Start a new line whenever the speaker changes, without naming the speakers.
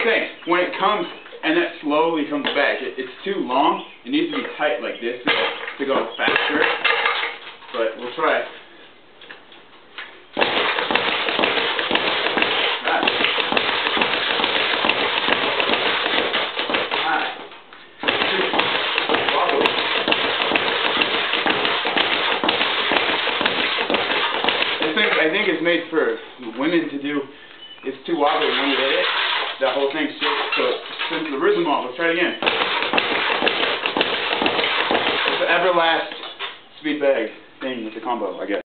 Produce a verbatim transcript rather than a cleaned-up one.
thing. When it comes and that slowly comes back, it, it's too long. It needs to be tight like this to go, to go faster. But we'll try it. I think it's made for women to do. It's too wobbly when you hit it. That whole thing shakes. So since the rhythm off, let's try it again. It's the Everlast speed bag thing with the combo, I guess.